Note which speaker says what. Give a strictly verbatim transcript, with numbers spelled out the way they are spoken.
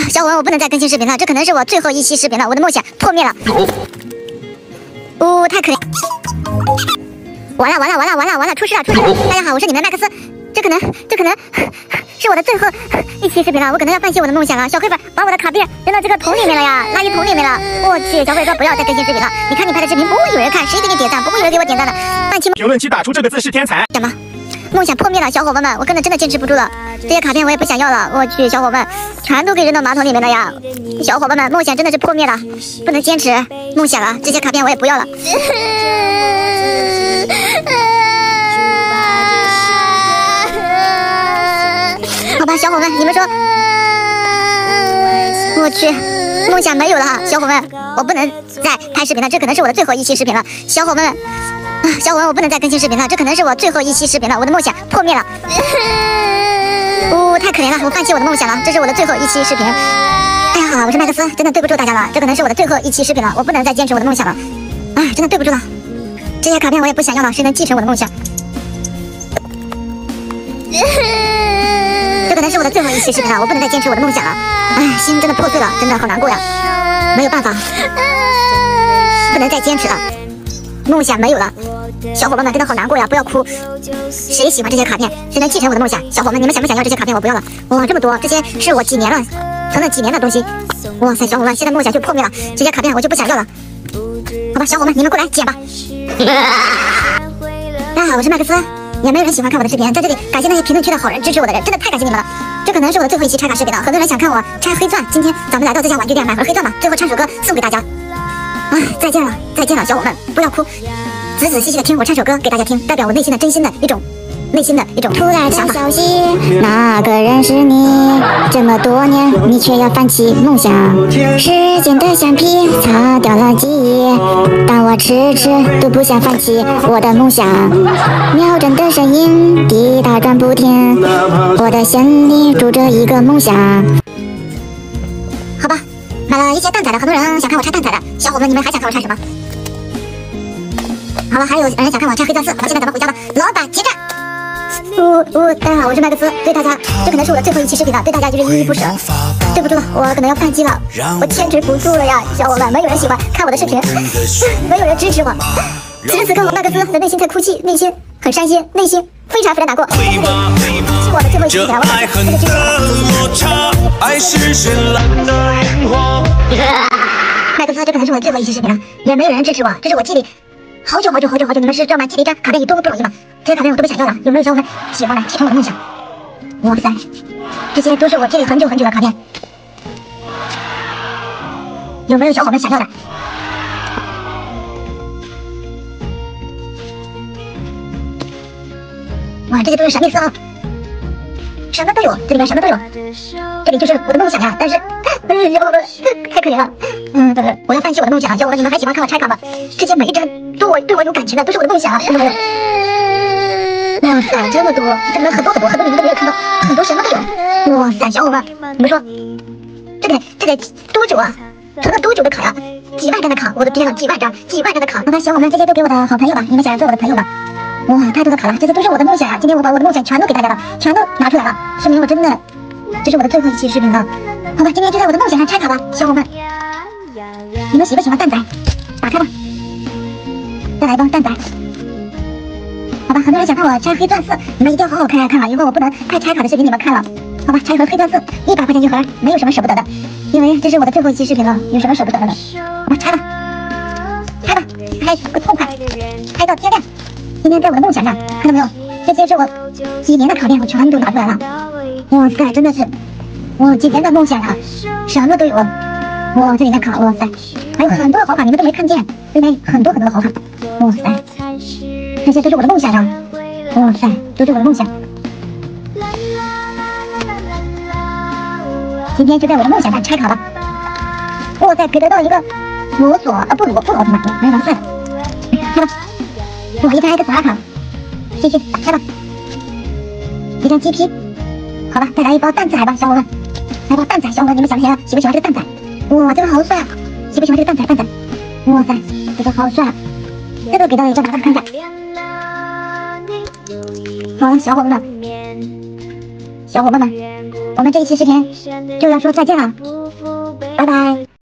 Speaker 1: 小伙伴，我不能再更新视频了，这可能是我最后一期视频了，我的梦想破灭了。呜、哦，太可怜！完了完了完了完了完了，出事了出事了！大家好，我是你们麦克斯，这可能这可能是我的最后一期视频了，我可能要放弃我的梦想了。小黑粉把我的卡片扔到这个桶里面了呀，垃圾桶里面了。我去，小黑说不要再更新视频了，你看你拍的视频不会有人看，谁给你点赞？不会有人给我点赞的。放弃
Speaker 2: 评论区打出这个字是天才。
Speaker 1: 什么？梦想破灭了，小伙伴们，我根本真的坚持不住了。这些卡片我也不想要了，我去，小伙伴全都给扔到马桶里面了呀！小伙伴们，梦想真的是破灭了，不能坚持梦想了。这些卡片我也不要了。好吧，小伙伴，你们说，我去，梦想没有了哈，小伙伴，我不能再拍视频了，这可能是我的最后一期视频了，小伙伴们。啊，小伙伴，我不能再更新视频了，这可能是我最后一期视频了，我的梦想破灭了。呜、哦，太可怜了，我放弃我的梦想了，这是我的最后一期视频。哎呀，好，我是麦克斯，真的对不住大家了，这可能是我的最后一期视频了，我不能再坚持我的梦想了。哎，真的对不住了，这些卡片我也不想要了，谁能继承我的梦想？这可能是我的最后一期视频了，我不能再坚持我的梦想了。哎，心真的破碎了，真的好难过呀，没有办法，不能再坚持了。梦想没有了，小伙伴们真的好难过呀！不要哭，谁喜欢这些卡片？谁能继承我的梦想？小伙伴们，你们想不想要这些卡片？我不要了。哇，这么多，这些是我几年了存了几年的东西。哇塞，小伙伴，现在梦想就破灭了，这些卡片我就不想要了。好吧，小伙伴，你们过来捡吧。大家好，我是麦克斯，也没有人喜欢看我的视频，在这里感谢那些评论区的好人支持我的人，真的太感谢你们了。这可能是我的最后一期拆卡视频了，很多人想看我拆黑钻，今天咱们来到这家玩具店买盒黑钻吧，最后唱首歌送给大家。哎，再见了，再见了，小伙伴，不要哭，仔仔细细的听我唱首歌给大家听，代表我内心的真心的一种，内心的一种突然想消息，那个人是你，这么多年你却要放弃梦想，时间的橡皮擦掉了记忆，但我迟迟都不想放弃我的梦想，秒针的声音滴答转不停，我的心里住着一个梦想。好吧，买了一些蛋仔的，很多人想看我拆蛋仔的，小伙伴，你们还想看我拆什么？好了，还有人想看我拆黑钻四，好，现在咱们回家吧，老板结账。呜呜，大家好，我是麦克斯，对大家，这可能是我的最后一期视频了，对大家就是依依不舍，对不住了，我可能要放弃了，我坚持不住了呀，小伙伴，没有人喜欢看我的视频，没有人支持我，此时此刻我麦克斯的内心在哭泣，内心很伤心，内心非常非常难过。是我的最后一期视频了，我感谢这个支持我。麦克斯，这可能是我的最后一期视频了，也没有人支持我，这是我记里好久好久好久好久，你们是知道吗？记了一张卡片有多么不容易吗？这些卡片我都不想要了，有没有小伙伴喜欢来继承我的梦想？哇塞，这些都是我记了很久很久的卡片，有没有小伙伴想要的？哇，这些都是神秘色号，什么都有，这里面什么都有，这里就是我的梦想呀！但是，嗯，小伙伴太可怜了，嗯，但是我要放弃我的梦想了。小伙伴，你们还喜欢看我拆卡吗？这些每一张都我对我有感情的，都是我的梦想啊！看到没有？哇塞，这么多，这里面很多很多很多你们都没有看到，很多什么都有。哇塞，小伙伴，你们说，这得这得多久啊？存了多久的卡呀？几万张的卡，我的天啊，几万张，几万张的卡！好吧，小伙伴，这些都给我的好朋友吧，你们想要做我的朋友吧？哇，太多的卡了，这些都是我的梦想啊！今天我把我的梦想全都给大家了，全都拿出来了，说明我真的，这是我的最后一期视频了。好吧，今天就在我的梦想上拆卡吧，小伙伴，你们喜不喜欢蛋仔？打开吧，再来一包蛋仔。好吧，很多人想看我拆黑钻四，你们一定要好好看呀看了，以后我不能太拆卡的视频你们看了。好吧，拆盒黑钻四，一百块钱一盒，没有什么舍不得的，因为这是我的最后一期视频了，有什么舍不得的呢？好吧，拆吧，拆吧，拆个痛快，拆到天亮。今天在我的梦想上，看到没有？这些是我几年的卡片，我全都拿出来了。哇塞，真的是我几年的梦想啊，什么都有。哇，这里面卡，哇塞，还有很多的好卡，你们都没看见，这里面很多很多的好卡。哇塞，这些都是我的梦想啊！哇塞，都是我的梦想。今天就在我的梦想上拆卡吧。哇塞，可以得到一个罗索啊，布鲁布鲁奥特曼，没人算了，开吧。哇，一张 X R 卡，继续打开吧。一张 G P， 好吧，再来一包蛋仔吧，小伙伴，来包蛋仔，小伙伴，你们想不想喜不喜欢这个蛋仔？哇，这个好帅啊！喜不喜欢这个蛋仔？蛋仔，哇塞，这个好帅啊！这个给到一张，拿看一下。好了，小伙伴们，小伙伴们。 我们这一期视频就要说再见了，拜拜。